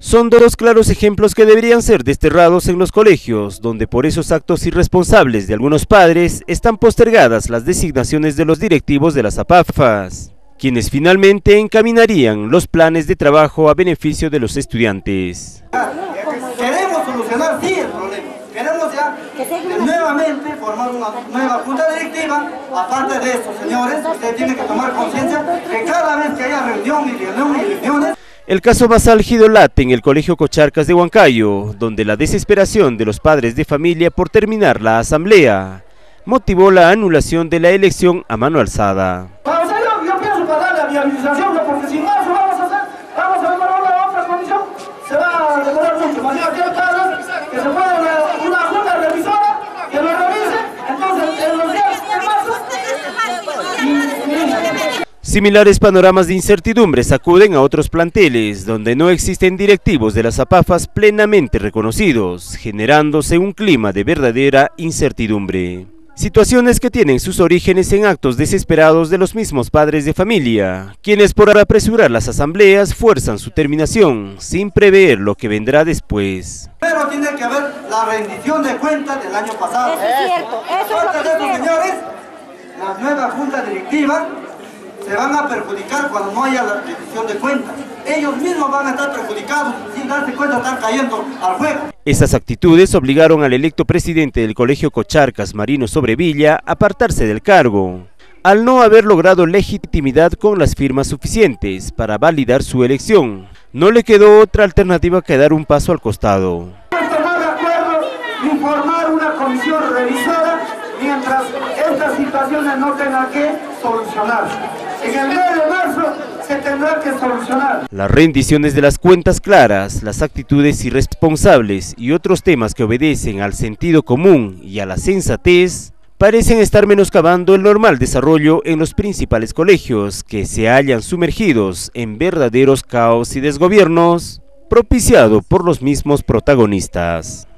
Son dos claros ejemplos que deberían ser desterrados en los colegios, donde por esos actos irresponsables de algunos padres están postergadas las designaciones de los directivos de las APAFAS, quienes finalmente encaminarían los planes de trabajo a beneficio de los estudiantes. Queremos solucionar sí el problema, queremos ya nuevamente formar una nueva junta directiva. Aparte de esto, señores, ustedes tienen que tomar conciencia que cada vez que haya reuniones. El caso más álgido late en el Colegio Cocharcas de Huancayo, donde la desesperación de los padres de familia por terminar la asamblea motivó la anulación de la elección a mano alzada. Yo pienso para darle la viabilización, porque si no eso vamos a ver una otra comisión, se va a demorar mucho. Mañana quiero que se pueda una junta revisora que lo revise, entonces en los días de marzo. Similares panoramas de incertidumbre sacuden a otros planteles, donde no existen directivos de las APAFAS plenamente reconocidos, generándose un clima de verdadera incertidumbre. Situaciones que tienen sus orígenes en actos desesperados de los mismos padres de familia, quienes por apresurar las asambleas fuerzan su terminación, sin prever lo que vendrá después. Pero tiene que haber la rendición de cuentas del año pasado. Eso es cierto, eso es lo que es cierto. Señores, la nueva junta directiva se van a perjudicar cuando no haya la rendición de cuentas. Ellos mismos van a estar perjudicados, sin darse cuenta están cayendo al juego. Esas actitudes obligaron al electo presidente del Colegio Cocharcas, Marino Sobrevilla, a apartarse del cargo, al no haber logrado legitimidad con las firmas suficientes para validar su elección. No le quedó otra alternativa que dar un paso al costado. Tomar de acuerdo y formar una comisión revisora mientras estas situaciones no tengan que solucionarse. En el mes de marzo se tendrá que solucionar. Las rendiciones de las cuentas claras, las actitudes irresponsables y otros temas que obedecen al sentido común y a la sensatez parecen estar menoscabando el normal desarrollo en los principales colegios, que se hallan sumergidos en verdaderos caos y desgobiernos propiciado por los mismos protagonistas.